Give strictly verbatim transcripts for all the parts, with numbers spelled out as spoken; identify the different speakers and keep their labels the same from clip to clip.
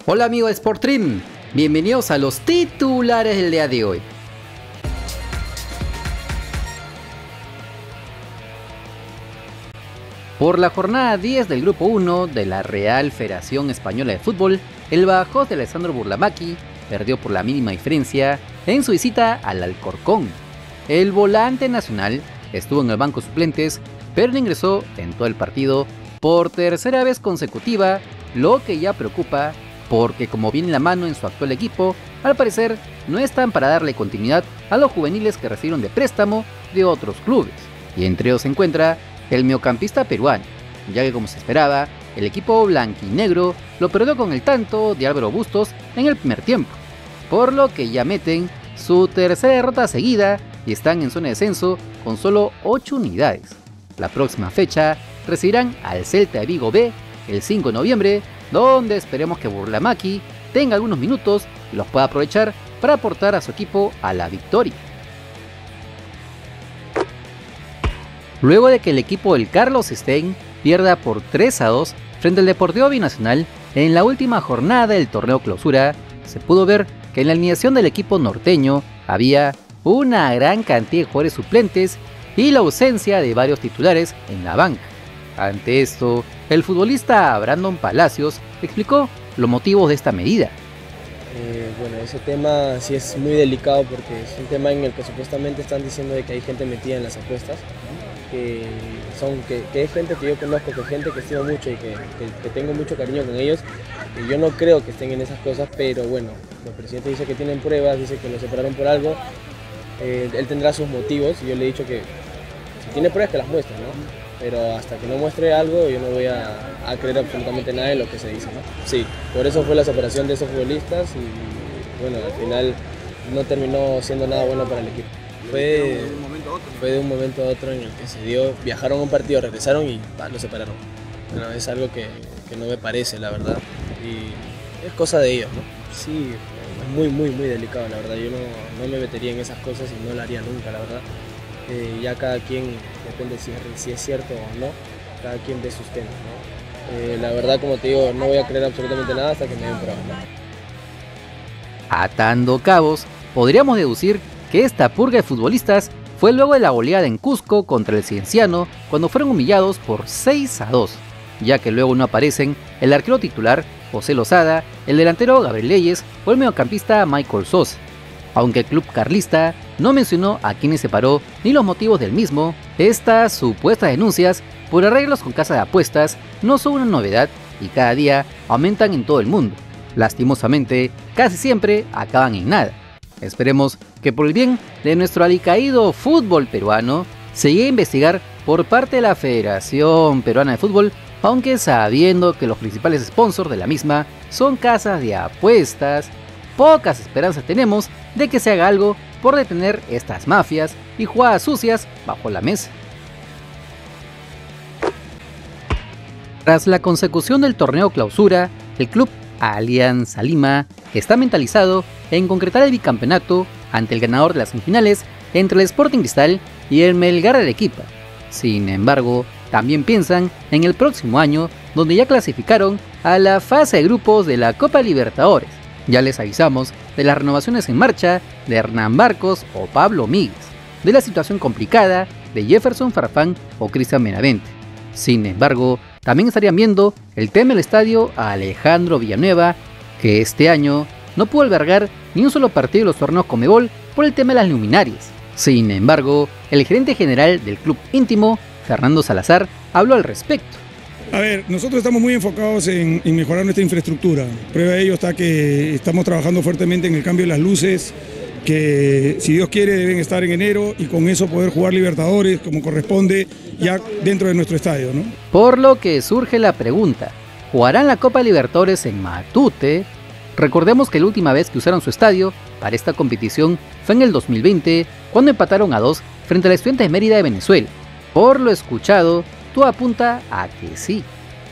Speaker 1: Hola amigos de Sportstream, bienvenidos a los titulares del día de hoy. Por la jornada diez del grupo uno de la Real Federación Española de Fútbol, el Badajoz de Alessandro Burlamaqui perdió por la mínima diferencia en su visita al Alcorcón. El volante nacional estuvo en el banco de suplentes, pero no ingresó en todo el partido por tercera vez consecutiva, lo que ya preocupa porque, como viene la mano en su actual equipo, al parecer no están para darle continuidad a los juveniles que recibieron de préstamo de otros clubes, y entre ellos se encuentra el mediocampista peruano, ya que, como se esperaba, el equipo blanquinegro lo perdió con el tanto de Álvaro Bustos en el primer tiempo, por lo que ya meten su tercera derrota seguida y están en zona de descenso con solo ocho unidades. La próxima fecha recibirán al Celta de Vigo B el cinco de noviembre, donde esperemos que Burlamaqui tenga algunos minutos y los pueda aprovechar para aportar a su equipo a la victoria. Luego de que el equipo del Carlos Stein pierda por tres a dos frente al Deportivo Binacional en la última jornada del torneo clausura, se pudo ver que en la alineación del equipo norteño había una gran cantidad de jugadores suplentes y la ausencia de varios titulares en la banca. Ante esto, el futbolista Brandon Palacios explicó los motivos de esta medida.
Speaker 2: Eh, bueno, ese tema sí es muy delicado porque es un tema en el que supuestamente están diciendo de que hay gente metida en las apuestas, que, son, que, que es gente que yo conozco, que es gente que estimo mucho y que, que, que tengo mucho cariño con ellos. Y yo no creo que estén en esas cosas, pero bueno, el presidente dice que tienen pruebas, dice que lo separaron por algo, eh, él tendrá sus motivos y yo le he dicho que si tiene pruebas que las muestre, ¿no? Pero hasta que no muestre algo yo no voy a, a creer absolutamente nada de lo que se dice, ¿no? Sí, por eso fue la separación de esos futbolistas y bueno, al final no terminó siendo nada bueno para el equipo. Fue, fue de un momento a otro en el que se dio, viajaron a un partido, regresaron y bah, lo separaron. Bueno, es algo que, que no me parece, la verdad, y es cosa de ellos, ¿no? Sí, es muy, muy, muy delicado, la verdad, yo no, no me metería en esas cosas y no lo haría nunca, la verdad. Eh, ya cada quien, depende si, si es cierto o no, cada quien ve sus temas, ¿no? Eh, la verdad, como te digo, no voy a creer absolutamente nada hasta que me den pruebas, ¿no?
Speaker 1: Atando cabos, podríamos deducir que esta purga de futbolistas fue luego de la goleada en Cusco contra el Cienciano cuando fueron humillados por seis a dos, ya que luego no aparecen el arquero titular José Lozada, el delantero Gabriel Leyes o el mediocampista Michael Sosa. Aunque el club carlista no mencionó a quienes separó ni los motivos del mismo, estas supuestas denuncias por arreglos con casas de apuestas no son una novedad y cada día aumentan en todo el mundo. Lastimosamente, casi siempre acaban en nada. Esperemos que por el bien de nuestro alicaído fútbol peruano se llegue a investigar por parte de la Federación Peruana de Fútbol, aunque sabiendo que los principales sponsors de la misma son casas de apuestas, pocas esperanzas tenemos de que se haga algo por detener estas mafias y jugadas sucias bajo la mesa. Tras la consecución del torneo clausura, el club Alianza Lima está mentalizado en concretar el bicampeonato ante el ganador de las semifinales entre el Sporting Cristal y el Melgar de Arequipa. Sin embargo, también piensan en el próximo año, donde ya clasificaron a la fase de grupos de la Copa Libertadores. Ya les avisamos de las renovaciones en marcha de Hernán Barcos o Pablo Míguez, de la situación complicada de Jefferson Farfán o Cristian Benavente. Sin embargo, también estarían viendo el tema del estadio a Alejandro Villanueva, que este año no pudo albergar ni un solo partido de los torneos Conmebol por el tema de las luminarias. Sin embargo, el gerente general del club íntimo, Fernando Salazar, habló al respecto.
Speaker 3: A ver, nosotros estamos muy enfocados en, en mejorar nuestra infraestructura. Prueba de ello está que estamos trabajando fuertemente en el cambio de las luces, que si Dios quiere deben estar en enero y con eso poder jugar Libertadores como corresponde ya dentro de nuestro estadio, ¿no?
Speaker 1: Por lo que surge la pregunta, ¿jugarán la Copa Libertadores en Matute? Recordemos que la última vez que usaron su estadio para esta competición fue en el dos mil veinte, cuando empataron a dos frente a la Estudiantes de Mérida de Venezuela. Por lo escuchado, todo apunta a que sí.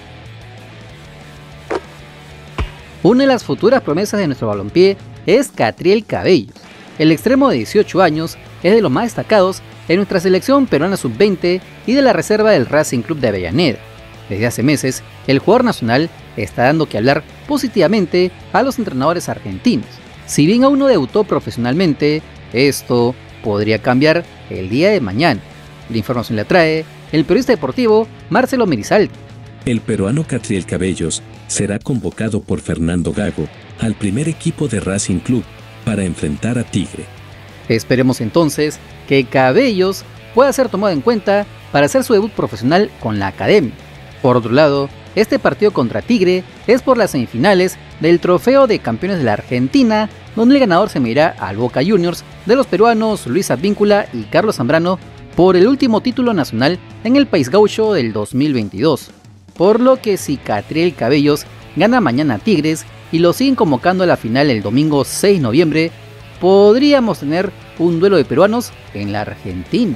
Speaker 1: Una de las futuras promesas de nuestro balompié es Catriel Cabellos. El extremo de dieciocho años es de los más destacados en nuestra selección peruana sub veinte y de la reserva del Racing Club de Avellaneda. Desde hace meses, el jugador nacional está dando que hablar positivamente a los entrenadores argentinos. Si bien aún no debutó profesionalmente, esto podría cambiar el día de mañana. La información la trae el periodista deportivo Marcelo Merizalde.
Speaker 4: El peruano Catriel Cabellos será convocado por Fernando Gago al primer equipo de Racing Club para enfrentar a Tigre.
Speaker 1: Esperemos entonces que Cabellos pueda ser tomado en cuenta para hacer su debut profesional con la academia. Por otro lado, este partido contra Tigre es por las semifinales del Trofeo de Campeones de la Argentina, donde el ganador se medirá al Boca Juniors de los peruanos Luis Advíncula y Carlos Zambrano por el último título nacional en el País Gaucho del dos mil veintidós. Por lo que si Catriel Cabellos gana mañana a Tigres y lo siguen convocando a la final el domingo seis de noviembre, podríamos tener un duelo de peruanos en la Argentina.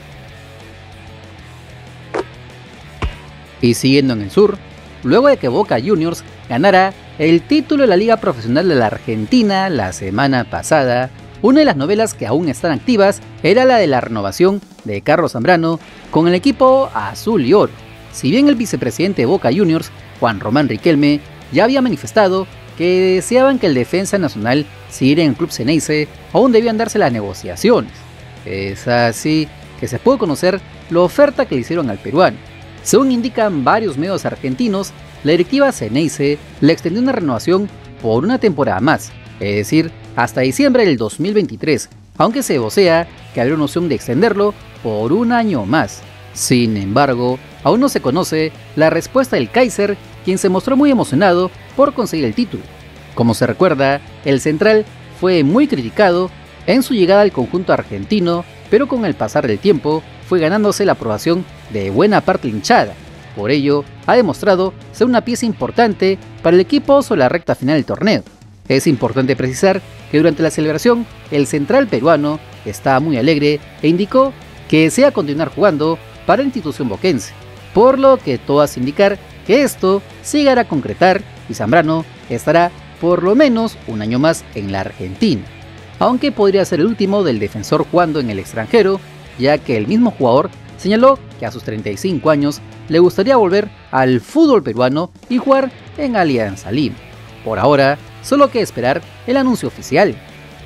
Speaker 1: Y siguiendo en el sur, luego de que Boca Juniors ganara el título de la Liga Profesional de la Argentina la semana pasada, una de las novelas que aún están activas era la de la renovación de Carlos Zambrano con el equipo azul y oro. Si bien el vicepresidente de Boca Juniors, Juan Román Riquelme, ya había manifestado que deseaban que el defensa nacional siguiera en el club Xeneize, aún debían darse las negociaciones. Es así que se pudo conocer la oferta que le hicieron al peruano. Según indican varios medios argentinos, la directiva Xeneize le extendió una renovación por una temporada más, es decir, hasta diciembre del dos mil veintitrés, aunque se vocea que habría una opción de extenderlo por un año más. Sin embargo, aún no se conoce la respuesta del Kaiser, quien se mostró muy emocionado por conseguir el título. Como se recuerda, el central fue muy criticado en su llegada al conjunto argentino, pero con el pasar del tiempo fue ganándose la aprobación de buena parte de la hinchada. Por ello, ha demostrado ser una pieza importante para el equipo sobre la recta final del torneo. Es importante precisar que durante la celebración, el central peruano estaba muy alegre e indicó que desea continuar jugando para la institución boquense, por lo que todo hace indicar que esto se llegará a concretar y Zambrano estará por lo menos un año más en la Argentina, aunque podría ser el último del defensor jugando en el extranjero, ya que el mismo jugador señaló que a sus treinta y cinco años le gustaría volver al fútbol peruano y jugar en Alianza Lima. Por ahora, solo queda esperar el anuncio oficial.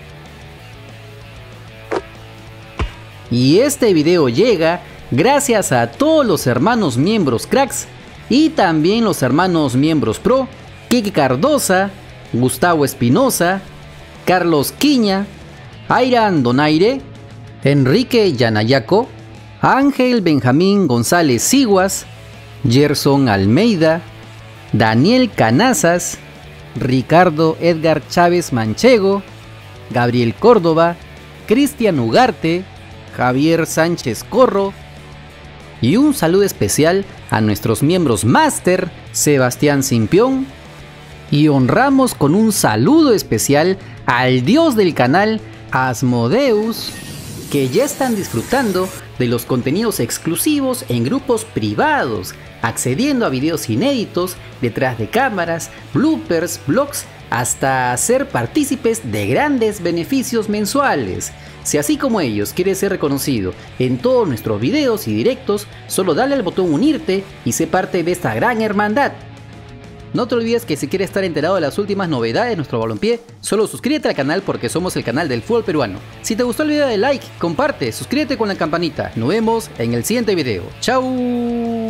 Speaker 1: Y este video llega gracias a todos los hermanos miembros cracks y también los hermanos miembros pro, Kike Cardosa, Gustavo Espinosa, Carlos Quiña, Airan Donaire, Enrique Yanayaco, Ángel Benjamín González Siguas, Gerson Almeida, Daniel Canazas, Ricardo Edgar Chávez Manchego, Gabriel Córdoba, Cristian Ugarte, Javier Sánchez Corro, y un saludo especial a nuestros miembros Máster, Sebastián Simpión, y honramos con un saludo especial al dios del canal, Asmodeus, que ya están disfrutando de los contenidos exclusivos en grupos privados, accediendo a videos inéditos, detrás de cámaras, bloopers, vlogs, hasta ser partícipes de grandes beneficios mensuales. Si así como ellos quieres ser reconocido en todos nuestros videos y directos, solo dale al botón unirte y sé parte de esta gran hermandad. No te olvides que si quieres estar enterado de las últimas novedades de nuestro balompié, solo suscríbete al canal porque somos el canal del fútbol peruano. Si te gustó el video, dale like, comparte, suscríbete con la campanita. Nos vemos en el siguiente video. ¡Chao!